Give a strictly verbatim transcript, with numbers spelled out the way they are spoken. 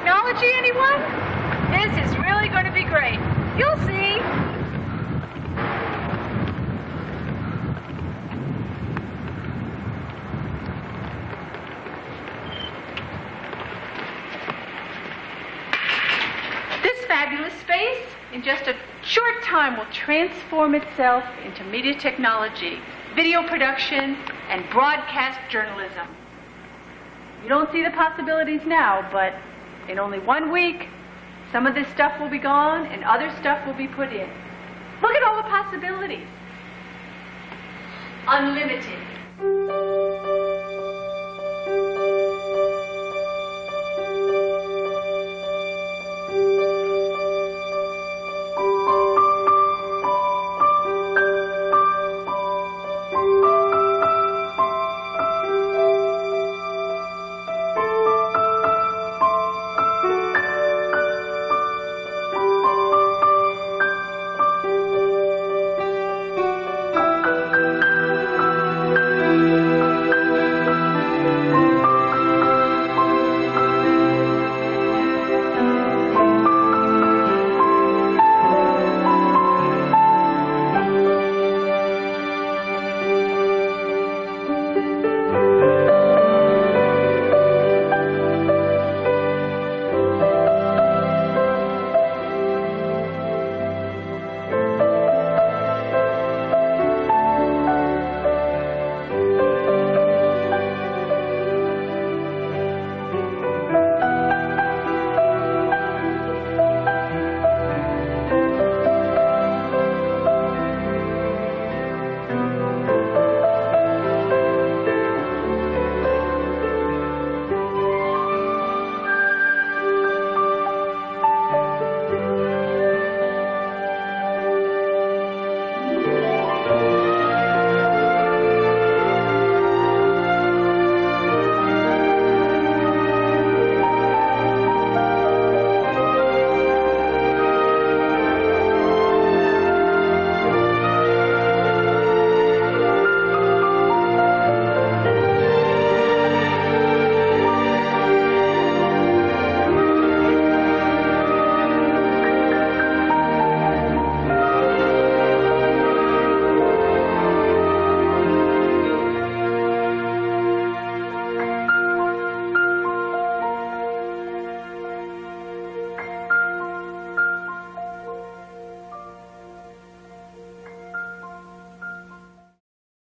technology, anyone? This is really going to be great. You'll see. This fabulous space, in just a short time, will transform itself into media technology, video production, and broadcast journalism. You don't see the possibilities now, but in only one week, some of this stuff will be gone and other stuff will be put in. Look at all the possibilities. Unlimited.